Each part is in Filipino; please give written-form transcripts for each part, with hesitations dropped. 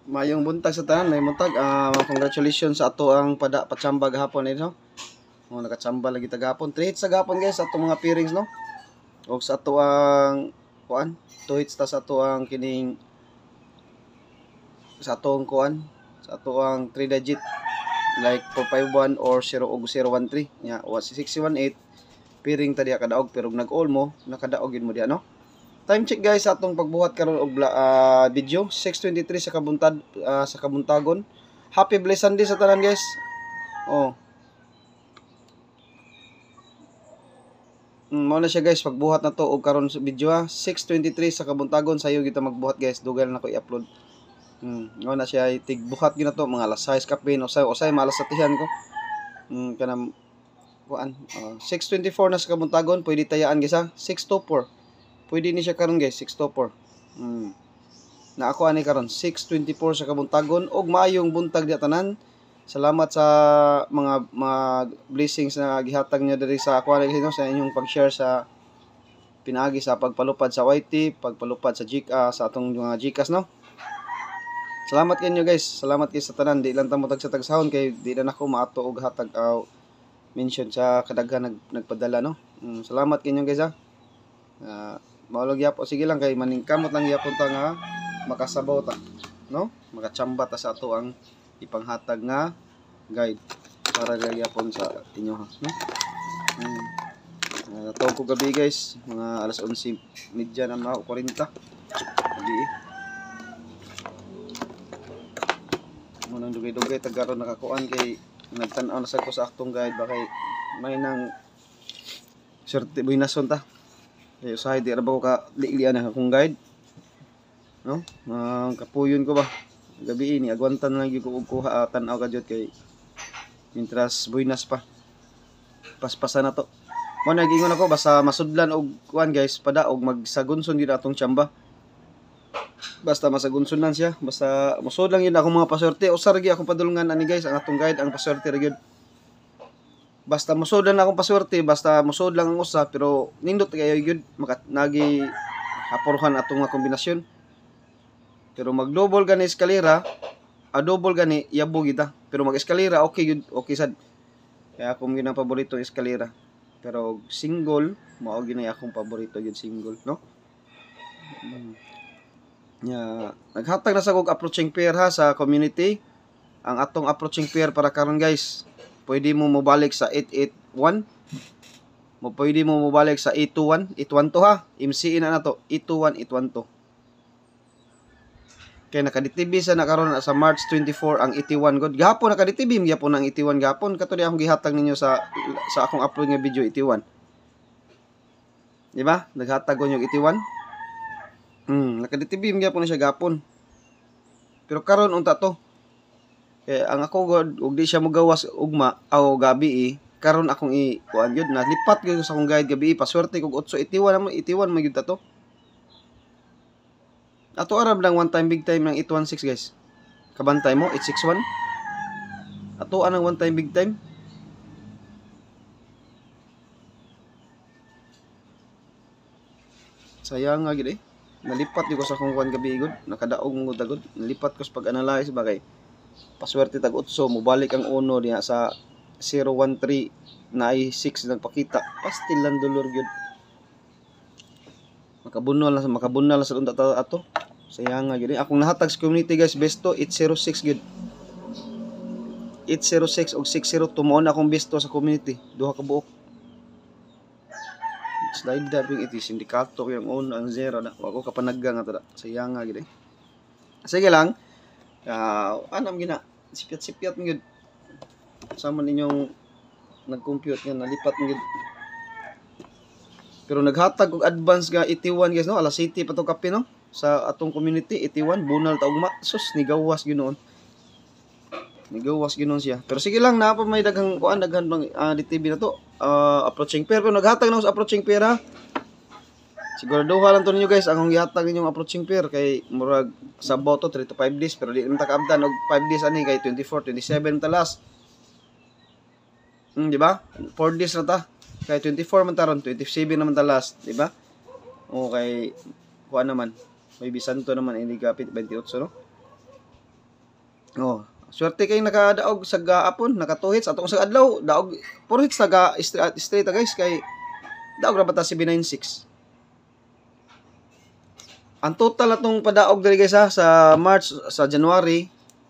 Mayong buntag sa tanan, may buntag. Congratulations sa ato ang patsamba gahapon no. Nakatsamba lagi tagahapon. 3 hits sa gahapon guys sa ato mga pairings no. Og sa ato ang 2 hits ta sa ato ang kining sa atong sa ato ang 3 digit like 451 or 0 og 013 nya 618 piring ta diha kadaog pero nag-all mo nakadaog yun mo diha no. Time check guys sa atong pagbuhat karon og video 6:23 sa kabuntagon. Happy blessed Sunday sa tanan guys. Mao na siya guys pagbuhat na to og karon sa video 6:23 sa kabuntagon sayo kita magbuhat guys dugal na ko i-upload. Mao na siya tigbuhat gyud na to mga alas 6 kapin usay malas sa tihan ko. Kanang 6:24 na sa kabuntagon pwede tayaan guys 6:24. Pwede ni siya karon guys 6:24. Na ako ani karon 6:24 sa kabuntagon og maayong buntag diha tanan. Salamat sa mga blessings na gihatag niyo diri sa ako ani no sa inyong pag-share sa pinaagi sa pagpalupad sa YT, pagpalupad sa sa atong mga Gcash no. Salamat kinyo guys. Salamat kay sa tanan. Di lang ta mo tag sa tagsahon kay di na nako maato og hatag mention sa kadaghan nagpadala no. Salamat kinyo guys Maulog yapo sige lang kay maningkamot lang yapon ta nga makasabaw ta no makatsamba ta sa ato ang ipanghatag nga guide para gayapon sa inyo no. Tawag ko gabi guys mga alas 11:30 na mga 40 gabi munang dugay-dugay tagaron nakakuan kay nagtan-aw na sa ko sa aktong guide ba kay may nang sorte buhinason ta. Usahay di ra ba ko ka liilian akong guide no kapuyon ko ba gabi ini agwantan lang gyud ko og kuha tan-aw ka jud kay mintras buinas pa paspasan na to mo nagingon ako basta masudlan og kuan guys padaog magsagunson gyud atong tsamba basta masagunson lang siya basta musod lang yun akong mga paswerte usar gyud akong padulungan ani guys ang atong guide ang paswerte ra gyud. Basta musod lang akong paswerte, basta musod lang ang usa pero nindot kayo gyud nagi haporhan atong nga kombinasyon. Pero mag-double gani eskalera, double gani yabo kita. Pero mag-eskalera okay gyud, okay sad. Kaya akong ginang paborito eskalera. Pero single, mao ginay akong paborito gyud single, no? Naghatag na sa kog approaching pair sa community. Ang atong approaching pair para karon guys. Pwede mo mabalik sa 881. Pwede mo mabalik sa 821. 812 MCE na to. 821, 812. Kaya nakaditibim sa nakaroon sa March 24 ang 81 god. Gahapon nakaditibim gyapon ang 81 gahapon. Kato di akong gihatag ninyo sa akong upload nga video 81. Di ba? Naghatag ko yung 81. Nakaditibim gyapon na siya gahapon. Pero karon unta to. Ang ako god ug di siya mogawas ugma o gabi karon akong kuan gyud na lipat gyud sa akong guide gabi paswerte kog 881 mo gyud to. Ato arab lang one time big time ng 816 guys. Kabantay mo 861. Ato anang one time big time. Sayang nga gid nalipat gyud ko sa akong kuan gabi gud nakadaog mo dagod nalipat ko sa pag-analyze bagay. Paswerte tag 8 mobalik ang uno diha sa 013 na ay 6 nagpakita pastil lang dolor gyud makabunal sa unta ato sayang nga gyud akong nahatag sa community guys besto 806 gyud 806 og 60 tumo na akong besto sa community duha ka buok slide dabbing iti sindikato yung uno ang 0 na wako kapanagga nga to sayang nga gyud sige lang anam gina sipiat-sipiat ngid sama ninyong nag-compute nga nalipat ngid pero naghatag og advance nga 81 guys no alas 7 pa to kape no sa atong community 81 bunal ta ugma sus nigawas ginoon siya pero sige lang na pa may daghang kuan daghan bang DTV na to approaching pair pero naghatag na sa approaching pair ha. Siguraduha lang to ninyo guys ang gihatag ninyong approaching pair kay murag sabaw to 3 to 5 days pero di man ta kaabdan og 5 days ani kay 24 27 ta last. Di ba? 4 days na ta. Kay 24 man ta ron, 27 naman ta last, di ba? O kay kuan naman. May bisanto naman ini kapit 28 no. Oh, swerte kay nakadaog sa gaapon, naka 2 hits atong sa adlaw, daog 4 hits taga straight guys kay daog ra bata si B96. Ang total atong padaog diri guys ha, sa March sa January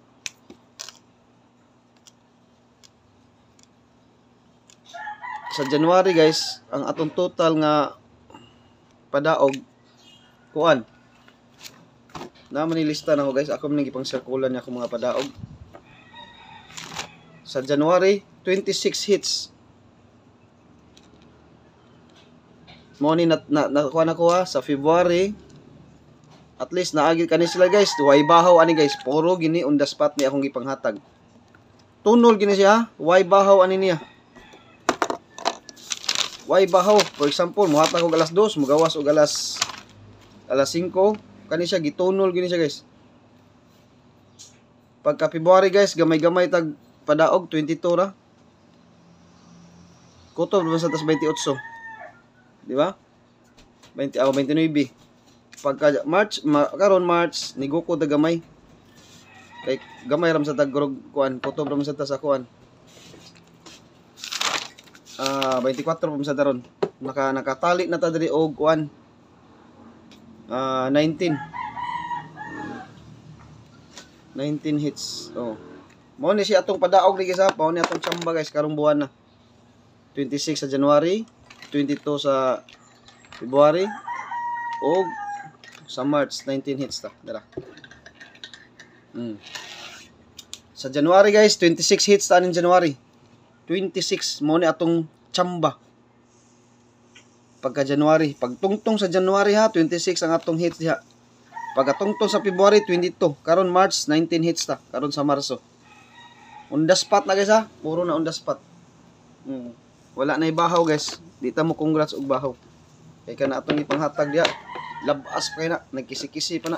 guys, ang atong total nga padaog kuan. Naman nilista na ko guys, ako man gipang sirkulan niya akong mga padaog. Sa January 26 hits. Mo ni nakuha na ko ha sa February. At least naagil kani sila guys, way bahaw ani guys, puro gini on the spot ni akong gipanghatag. Tunol gini siya, way bahaw ani niya. Way bahaw, for example, muhatag og alas 2, mugawas og alas 5, kani siya gitunol gini siya guys. Pagka February guys, gamay-gamay tag padaog 22 ra. Kutob naman sa tas 28. Di ba? 20 o 29. Pagka March, karon March, niguko da gamay. Kay gamay ram sa taggrog kuan, kutob ram sa tas kuan. 24 pa sa taron. Nakatali na ta diri og kuan. 19 hits. Oh. Mao ni si atong padaog ni guys ha, mao ni atong tsamba guys karong buwan na. 26 sa January, 22 sa February, og sa March 19 hits ta. Dara. Sa January guys, 26 hits ta ning January. 26 mo ni atong tsamba. Pagka January, pagtungtong sa January ha, 26 ang atong hits diha. Pagkatungtong sa February 22, karon March 19 hits ta, karon sa Marso. On the spot na guys ha, puro na on the spot. Wala na ibahaw guys. Di ta mo congrats og bahaw. Kay kana atong ipanghatag diha. Labas pa na, nagkisi-kisi pa na.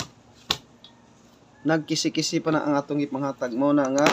Nagkisi-kisi pa na ang atong ipanghatag mo na nga.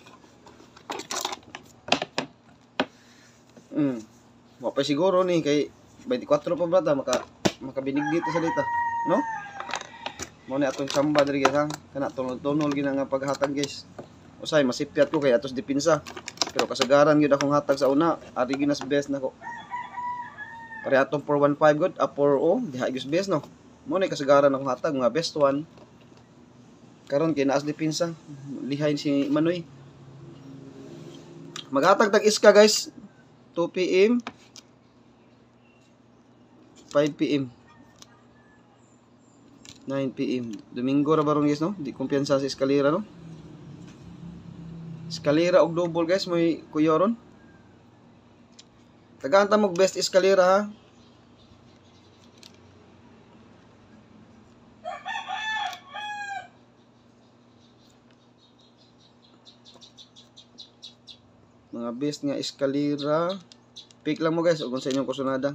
Wa pa siguro ni kay 24 pa brata makabinig dito sa dita, no? Mo ni atong tsamba diri guys ha. Kana tunol-tunol gina nga paghatag guys. Usay masipyat ko kay atos dipinsa. Pero kasagaran gyud akong hatag sa una, ari ginas best nako. Pare atong 415 god, 40 diha gyud best no. Mo ni kasagaran akong hatag nga best one. Karon kay naas dipinsa, lihay si Manoy. Maghatag tag iska guys. 2 PM 5 PM 9 PM Domingo ra baron guys no, di kumpiyansa sa eskalera no. Eskalera og double guys, may kuyoron. Tagahan ta mo best eskalera ha. Mga best nga eskalera. Pick lang mo guys ug sa inyong kusunada.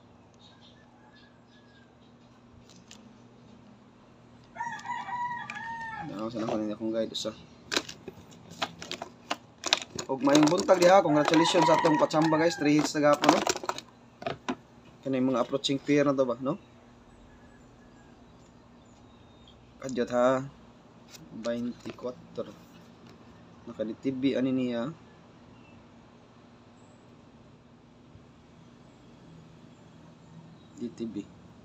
Sana ko ninyo akong guide sa. Og mayong buntag diha, congratulations sa atong patsamba guys, 3 hits na gapon no. Kanay mga approaching pair na to ba, no? Kadyot ha. 24. Nakaditibi ani niya. DTB.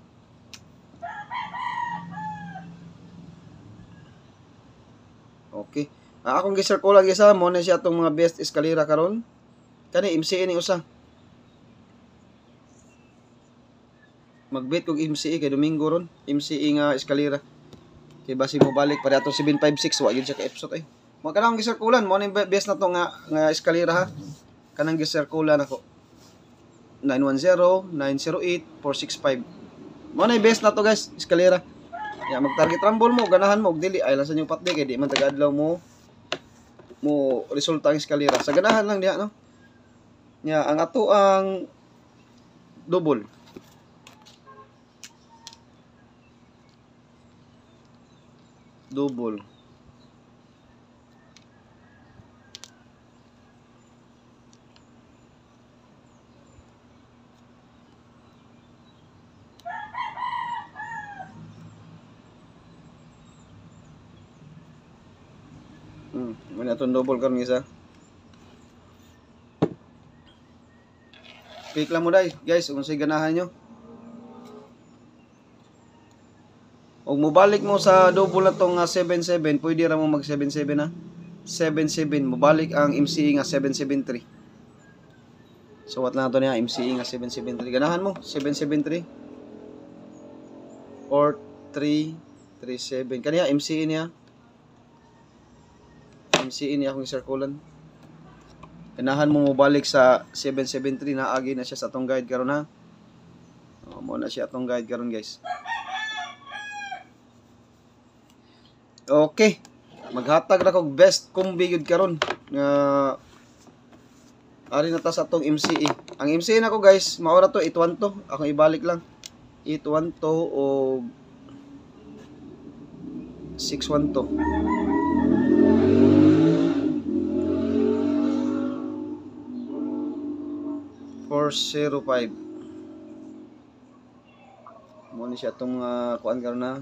Okay. Akong gisirkula guys ha, mo na siya atong mga best eskalera karon. Kani MCE ni usa. Magbit kog MCE kay Domingo ron, MCE nga eskalera. Kay basi mo balik para atong 756 wa gyud siya ka episode ay. Mo kanang gisirkulan mo ni best na to nga eskalera ha. Kanang gisirkulan ako. 910, 908, 465. Mo na best na to guys, eskalera. Ya mag-target rumble mo, ganahan mo og dili ay lang sa inyong patdi kay di man taga-adlaw mo resulta ang eskalera. Sa ganahan lang diha no. Ya ang ato ang double. Double. Muna itong double karon isa. Pick lang mo dai, guys, kung say ganahan nyo. Og mobalik mo sa double na tong 77, pwede ra mo mag 77 na. 77 mobalik ang MCE nga 773. So what lang to niya MCE nga 773. Ganahan mo 773 or 337. Kaniya MCE niya. MCE niya akong circulan. Ganahan mo mobalik sa 773 na agi na siya sa atong guide karon ha. Mo na siya atong guide karon guys. Okay. Maghatag ra kog best combi gyud karon nga ari na ta sa atong MCE. Ang MCE nako guys, mao ra to 812. Ako ibalik lang. 812 o 612. 405. Mo ni siya tong kuan karon na.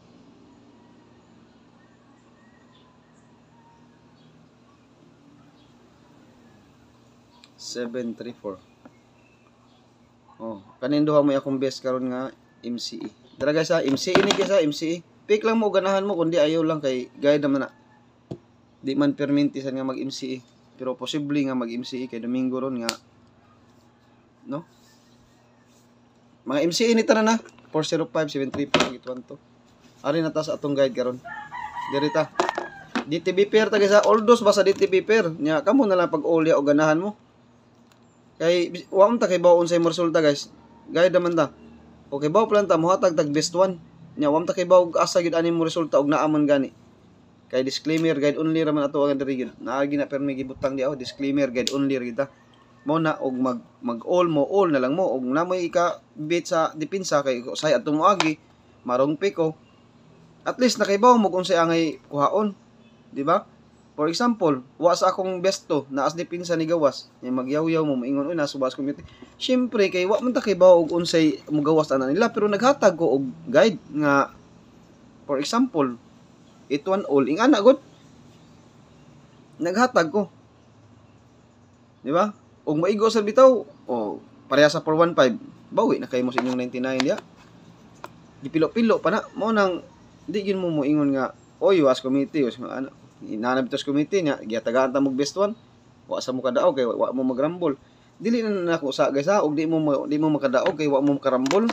Seven, 3, 4. Oh, kanin duha mo akong best karon nga MCE. Dara guys ha, MCE ni kaysa MCE. Pick lang mo ganahan mo kundi ayaw lang kay guide naman na. Di man permintisan nga mag MCE, pero posible nga mag MCE kay Domingo ron nga no? Mga MCE ni tanan na 405, 734, 812. Ari na ta sa atong guide karon. Diri ta. DTB pair ta guys ha, all those basta DTB pair. Nya kamo na lang pag olya o ganahan mo. Kay waon ta kay bawon sa imong resulta guys. Guide naman ta. Okay baw plan ta mohatag tag best one. Nya waon ta kay baw asa gid ani mo resulta og naa man gani. Kay disclaimer guide only ra man ato ang diri gid. Naagi na permi gibutang di disclaimer guide only ra kita. Mo na og mag all mo all na lang mo og namoy ika bit sa depensa kay say ato mo agi marong piko. At least nakaibaw mo kung say angay kuhaon, di ba? For example, wa sa akong besto na as depensa ni gawas, yung magyaw-yaw mo maingon oy nasubas community. Syempre kay wa man ta kay bawo og unsay mugawas ana nila pero naghatag ko og guide nga for example, it one all ing ana gud. Naghatag ko. Di ba? Og maigo sa bitaw, pareha sa 415, bawi na kay mo sa inyong 99 ya. Dipilo-pilo pa na mo nang di gyud mo moingon nga oy was committee was ano inanab tos committee nya giyatagaan ta mog best one wa sa mo kadaog kay wa mo magrambol dili na nako sa guys ha og di mo makadaog kay wa mo makarambol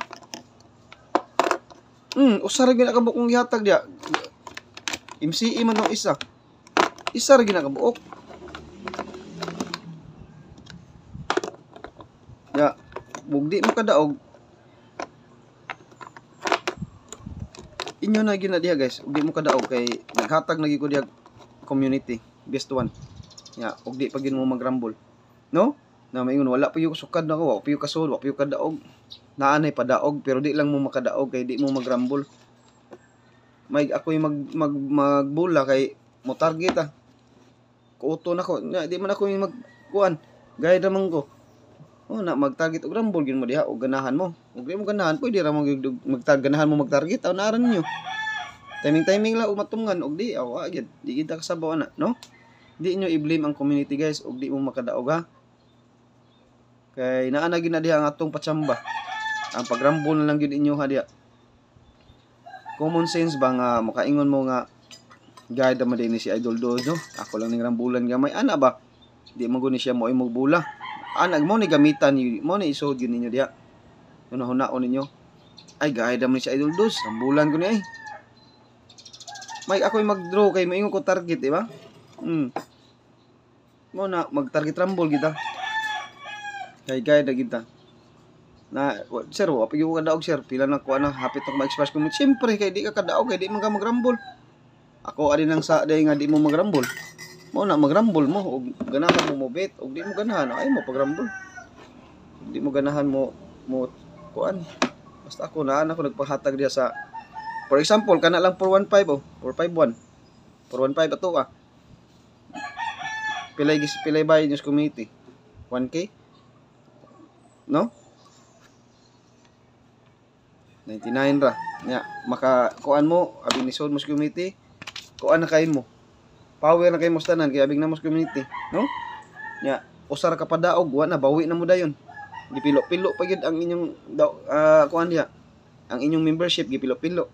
usar gyud ka bukong gihatag dia MCE man tong isa ra gyud ka buok ya bugdi mo kadaog inyo na gyud na diha guys ug di mo kadaog kay naghatag na gyud ko diha community best one ya ug di pa gyud mo magrambol no na maingon wala pa yung sukad nako wa pa yung kasod wa pa yung kadaog naanay padaog pero di lang mo makadaog kay di mo magrambol may ako yung magbula kay mo target kuuto nako di man ako yung magkuan gaya naman ko na mag-target og rambol gyud mo diha og ganahan mo ug di mo ganahan pwede ra mo ganahan mo mag-target aw naaran niyo timing lang og matungan og di gyud di kita kasabaw ana no di inyo i-blame ang community guys og di mo makadaog ha kay naa na gyud na diha ang atong patsamba ang pagrambol na lang gyud inyo ha diha common sense ba nga makaingon mo nga guide man din si Idol Dodo ako lang ning rambulan gamay ana ba di mo guni siya mo bula anag mo ni gamitan mo ni isod yun ninyo diha hunahunaon ninyo ay guide man si Idol Dos rambulan ko ni ay may ako mag-draw kay maingon ko target di ba mo na mag-target rambol kita kay guide kita na sir wa pigi ko kadaog sir pila na ko ana hapit ako ma-express ko siyempre kay di ka kadaog kay di man ka magrambol ako ari nang sa day nga di mo magrambol mo na magrambol mo og ganahan mo bet og di mo ganahan ay mo pagrambol di mo ganahan mo kuan basta ako nagpahatag diya sa for example kana lang 415 451 415 ato pilay bay news committee 1k no 99 ra nya maka kuan mo abi ni news committee kuan na kain mo Power na kay mustanan kay abing namos community, no? Nya usar ka pa daog wa na bawi na mo dayon. Gipilo-pilo pa gyud ang inyong kuan diha. Ang inyong membership gipilo-pilo.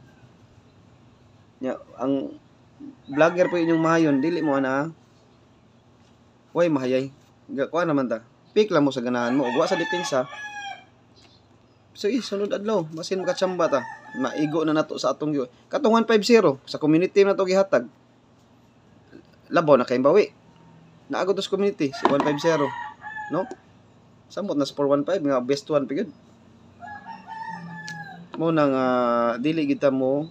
Nya ang vlogger po inyong mahayon dili mo ana. Way mahayay. Kuan naman ta. Pick lang mo sa ganahan mo ug wa sa depensa. So sunod adlaw basin makatsamba ta. Maigo na nato sa atong katong 150 sa community na to gihatag. Labaw na kay bawi. Naagod sa community si 150, no? Samot na sa 415 nga best one pigid. Mo nang dili kita mo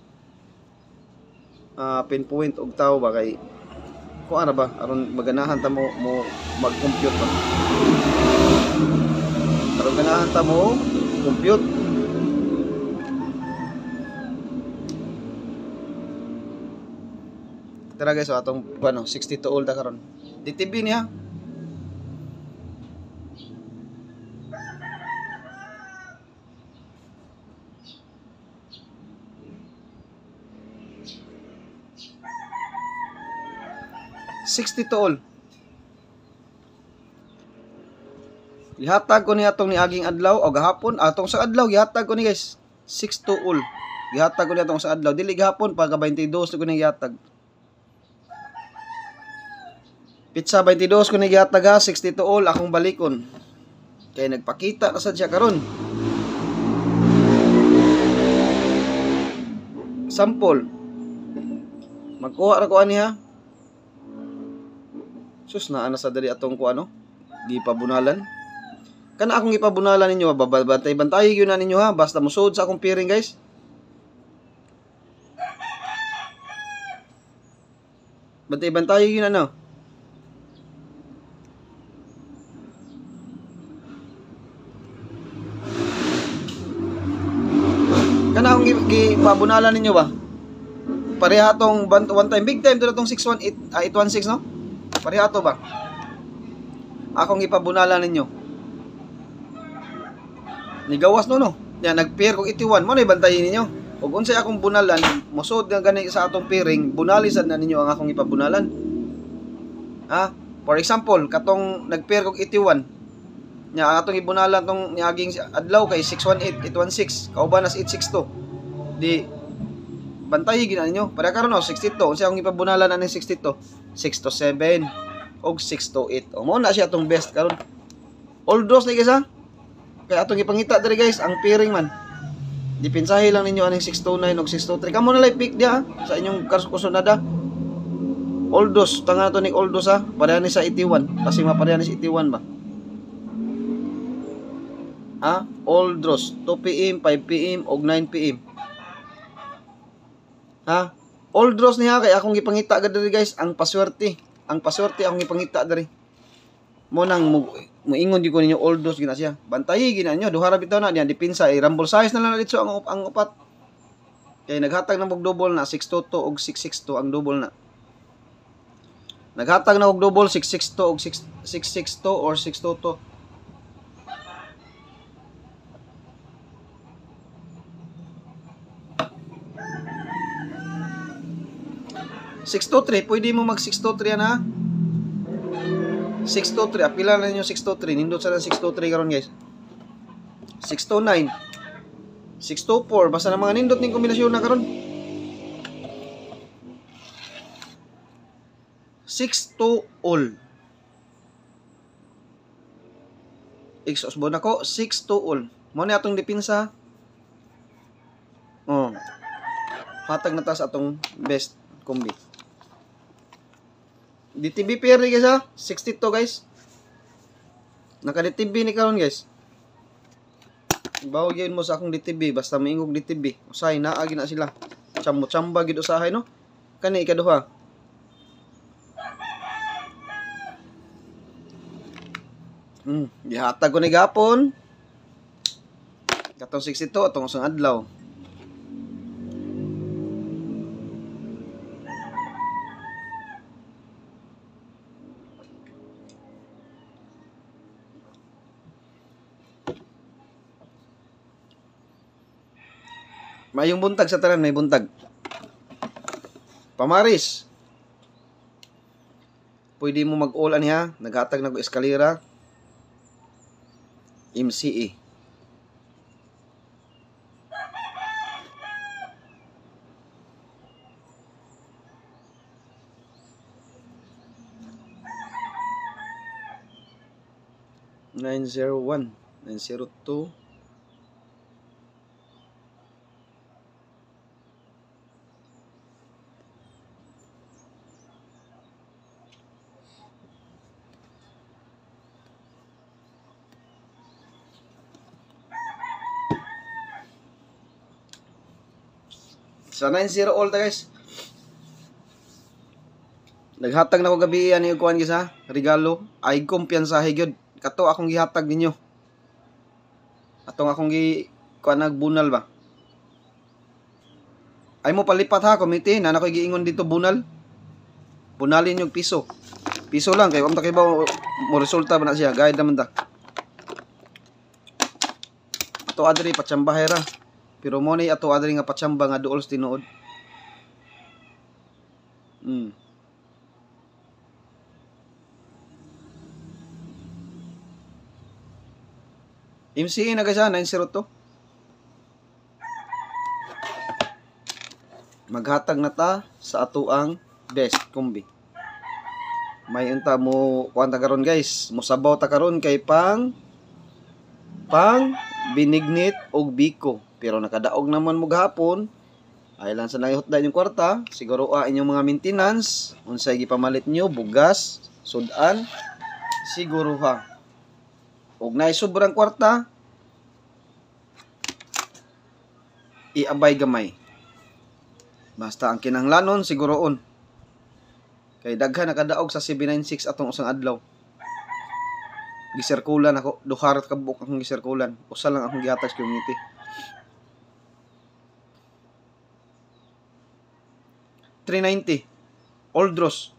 pinpoint og tao ba kay kung ano ba aron maganahan ta mo mag-compute ba. Aron ganahan ta mo compute. Tara guys, so atong 62 old karon. DTB niya. all. Gihatag ko ni atong niaging adlaw o gahapon atong sa adlaw gihatag ko ni guys 6 to all. Gihatag ko ni atong sa adlaw dili gahapon pagka 22 ko ni gihatag. Pizza 22 ko ni gihatag ha 62 all akong balikon. Kay nagpakita na sad siya karon. Sample. Magkuha ra ko ani ha. Sus na ana sa dali atong ko ano gipabunalan. Kana akong gipabunalan ninyo bantay gyud na ninyo ha basta musud sa akong piring guys. Bantay gyud na no. Kana akong gipabunalan ninyo ba? Pareha tong one time big time to tong 618 816 no? Pareha to ba? Akong gipabunalan ninyo. Nigawas no. Yan nag-pair kog 81 mo na bantayin ninyo. Ug unsay akong bunalan, musod nga gani sa atong pairing, bunalisad na ninyo ang akong ipabunalan. For example, katong nag-pair kog 81. Nya ang atong ibunalan tong niaging adlaw kay 618 816, kauban nas 862. Di bantayi gina ninyo. Para karon no 62, unsay akong ipabunalan ani 62? 627 og 628. O mo na siya atong best karon. All draws ni guys ha. Kaya atong ipangita diri guys ang pairing man. Dipinsahe lang ninyo aning 629 og 623. Kamo na lay pick dia sa inyong kasunada. All draws tanga to ni all draws ha. Pareha ni sa 81. Kasi mapareha ni sa 81 ba? All draws 2 PM, 5 PM og 9 PM. All draws niya kay akong gipangita diri guys ang paswerte. Ang paswerte akong gipangita diri. Mo nang muingon gyud ko ninyo all draws gina siya. Bantayi gina nyo duha ra bitaw na diyan dipinsa rumble size na lang dito ang upat. Kay naghatag na og double na 622 og 662 ang double na. Naghatag na og double 662 og 662 or 622. 623, pwede mo mag 623 na. 623, apila na ninyo 623. Nindot sa 623 karon guys. 629. 624, basta na mga nindot ning kombinasyon na karon. 6 all. Exos bon ako 6 all. Mo ni atong dipinsa. Hatag na ta sa atong best kombi. DTB pair ni guys ha. 62 guys. Naka-DTB ni karon guys. Bawag yun mo sa akong DTB. Basta maingog DTB. Usahay naa gina sila. Chamba gid usahay no. Kani ikaduha. Gihatag ko ni gapon. Katong 62 atong usang adlaw. Mayong buntag sa tanan, may buntag. Pamaris. pwede mo mag-all aniha, naghatag na ko eskalera. MCE. (901), 902. Sa 90 all ta guys. Naghatag na ko gabi ani kuan gisa, regalo. Ay kumpiyansahe gyud. Kato akong gihatag ninyo. Atong akong kuan nagbunal ba. Ay mo palipat ha, komite na nakoy giingon dito bunal. Bunalin yung piso. Piso lang kay amta kay ba mo resulta ba na siya, guide naman ta. Ato adri patsambahe ra. Pero mo ni ato adri nga patsamba nga duol sa tinuod. MCE na guys ha, 902. Maghatag na ta sa atuang best kombi. May unta mo kuan ta karon guys, mosabaw ta karon kay pang binignit og biko. Pero nakadaog naman mo gahapon. Ay lang sa nangihutdan yung kwarta, siguro inyong mga maintenance, unsay gipamalit nyo, bugas, sudan, siguro ha. Og naay sobrang kwarta, iabay gamay. Basta ang kinahanglanon siguroon. Kay daghan nakadaog sa 796 atong usang adlaw. Gisirkulan ako, duharat ka buok akong gisirkulan. Usa lang akong gihatag sa community. $390 Old Ross.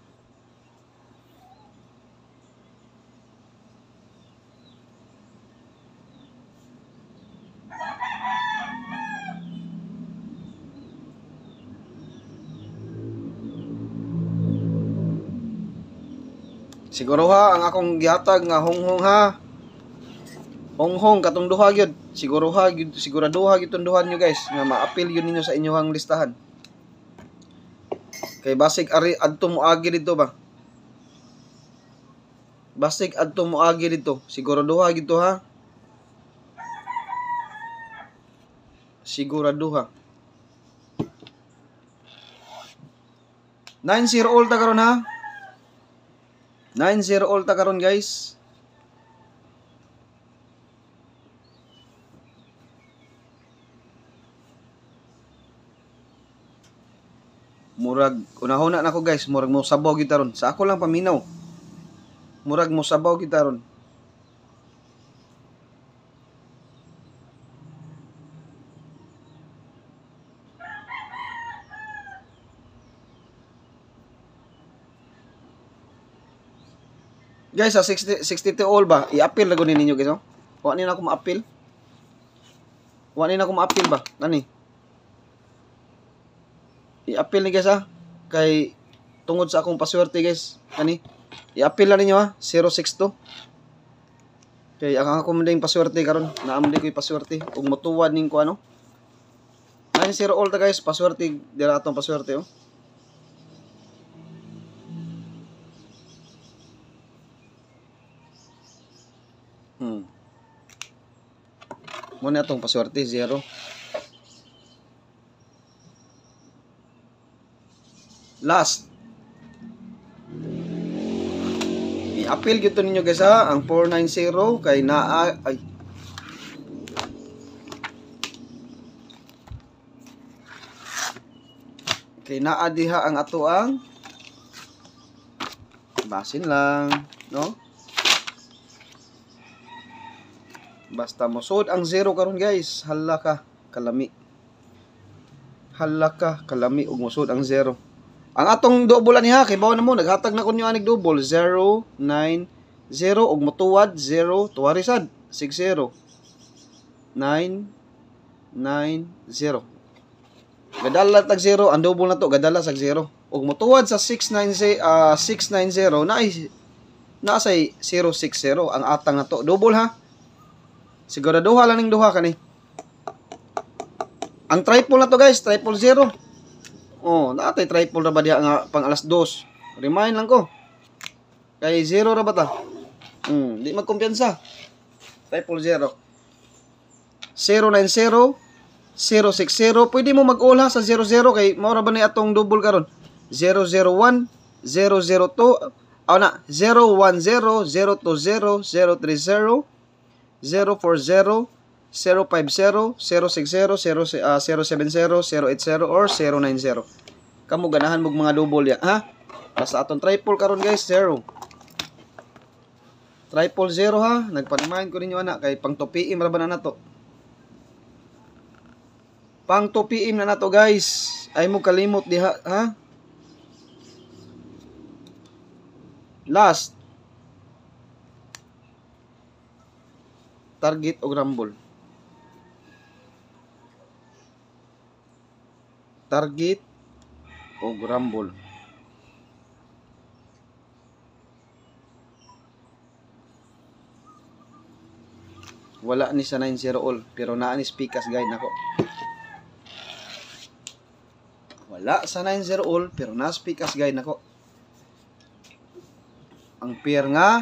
Siguro ha ang akong gihatag nga honghong ha. Honghong katong duha gyud. Siguro ha gyud, siguraduha gyud tunduhan nyo guys nga ma-appeal yun ninyo sa inyong listahan. Kay basig ari adto mo agi dito ba? Basig adto mo agi dito. Siguraduha gito ha. Siguraduha. 90 all ta karon ha. 90 all ta karon guys. Murag unahon na nako guys, murag mo sabaw gitaron. Sa ako lang paminaw. Murag mo sabaw gitaron. Guys, sa 62 all ba? I-appeal na gunin ninyo guys, oh. Wa ni na ako ma-appeal. Wa ni na ako ma-appeal ba? Nani? I-appeal ni guys ha. Kay tungod sa akong paswerte guys. Kani? I-appeal na ninyo ha. 062. Kay ang ako man ding paswerte karon. Naamli ko 'yung paswerte ug motuwad ning ko ano. 90 all ta guys, paswerte dira atong paswerte oh. Muna atong paswerte 0. Last. I-appeal gito ninyo guys ha. Ang 490 kay naa ay kay naa diha ang atoang basin lang, no? Basta mosud ang 0 karon guys. Hala ka kalami. Hala ka kalami ug mosud ang 0. Ang atong double niha kay bawo na mo naghatag na kun yung anig double 090 ug motuwad 0 tuwari sad 60 990. Gadala tag 0, ang double na to gadala sa 0. Ug motuwad sa 690 na say 060 ang atang na to. Double ha. Siguraduha lang ning duha kani. Ang triple na to guys, triple 0. Oh, natay triple ra ba diha nga pang alas 2. Remind lang ko. Kay 0 ra ba ta? Di magkumpiyansa. Triple 0. 090 060, pwede mo mag-ula sa 00 kay mao ra ba ni atong double karon. 001 002 na 010 020 030 040 050 050 060 070 080 or 090. Kamo ganahan mog mga double ya, ha? Para sa atong triple karon guys, 0. Triple 0 ha. Nagpa-remind ko ninyo ana kay pang 2 PM ra ba na nato. Pang 2 PM na nato guys. Ay mo kalimot diha ha. Last. Target o rumble. Target o rumble. Wala ni sa 90 all pero naa ni speakers guide nako. Wala sa 90 all pero na speakers guide nako. Ang pair nga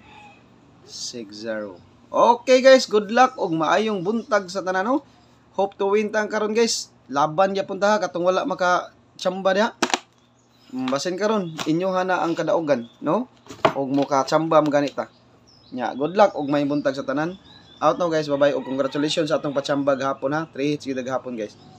60. Okay guys, good luck og maayong buntag sa tanan no. Hope to win tang karon guys. Laban ya punta ha katong wala maka chamba diha. Basin karon inyo hana ang kadaogan no. Og mo ka chamba mo ganita. Nya, good luck og maayong buntag sa tanan. Out now guys, bye bye og congratulations sa atong pachamba gahapon ha. 3 hits gyud gahapon guys.